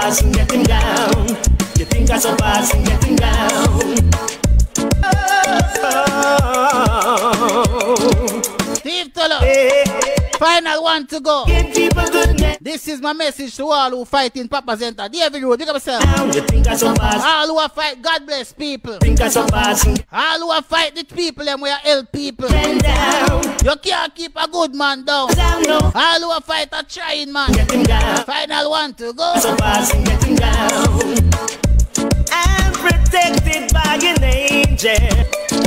fast and get him down. You think I so fast and get him down. Steve Tolo, final one to go. This is my message to all who fight in Papa Center. David Road, pick up yourself. All who are fight, God bless people. All who are fight the people and we are help people. You can't keep a good man down. All who are fight a trying man. Final one to go. I'm protected by an angel.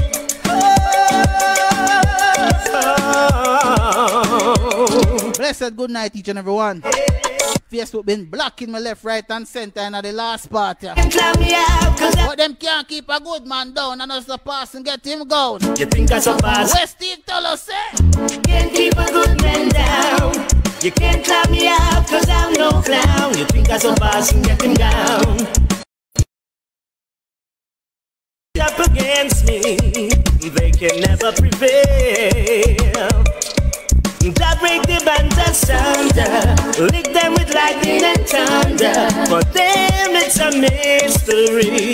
Blessed good night each and every one. Facebook been blocking my left, right and center in the last part. But them can't keep a good man down and us the pass and get him going. You think I so fast? Where Steve Tolo say? Can't keep a good man down. You can't clap me out cause I'm no clown. You think I so fast and get him down. Up against me, they can never prevail. That break the bands asunder, lick them with lightning and thunder. For them it's a mystery.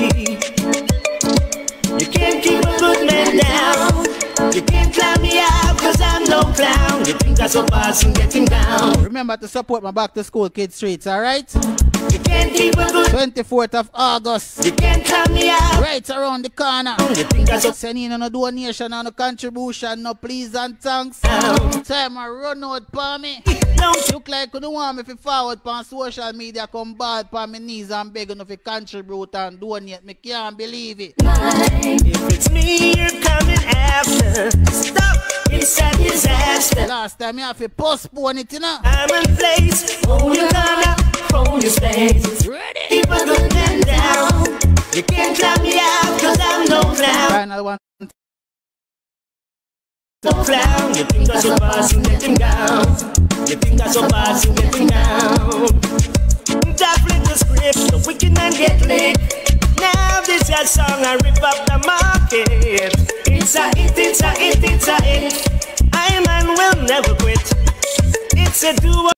You can't keep a good man down. You can't climb me out cause I'm no clown. You think I so fast and get him down. Remember to support my Back to School Kids Streets, alright? You can't keep a good 24th of August. You can't climb me out. Right around the corner. You think I so send in a donation and a contribution, no please and thanks. Time I run out for me. Look like you don't want me to forward on social media, come bad on my knees and begging if you contribute and donate. Me can't believe it. If it's me you're coming after, stop inside disaster. Last time you have to postpone it, you know. I'm in place, hold your corner, hold your space. Ready? Keep a good man down. You can't clap me out cause I'm no clown. Final one. No clown. You think I so fast and get him down. You think I so fast and get him down. Just flip the script, the wicked man get licked. Now this your song I rip up the market. It's a hit, it's a hit, it's a hit. I man will never quit. It's a duo.